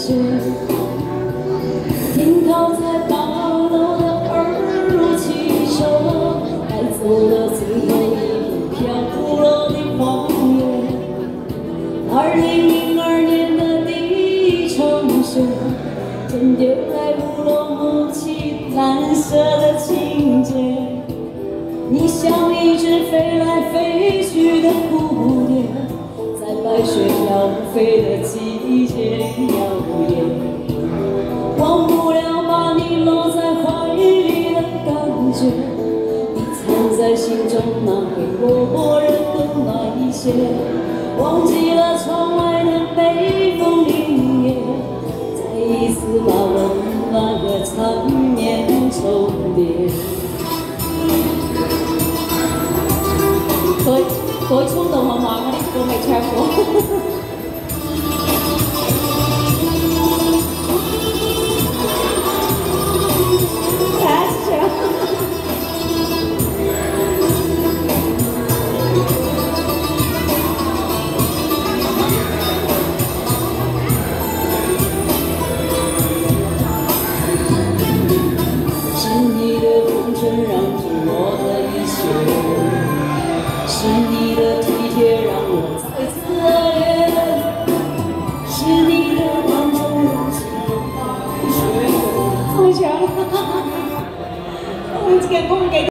雪，停靠在8楼的二路汽车，带走了最后一幅飘落的黄叶。2002年的第一场雪，真丢来乌鲁木齐蓝色的情节。你像一只飞来飞去的蝴蝶，在白雪飘飞的季节摇曳，忘不了把你搂在怀里的感觉，你藏在心中那会落人的那一些，忘记了窗外的北风凛冽，再一次把温暖和缠绵重叠。各位衝動好嘛？我呢個未唱過。是你的红唇让住我的一切。是你的体贴让我再次热恋，是你的万种柔情让我拒绝。好强！我们给。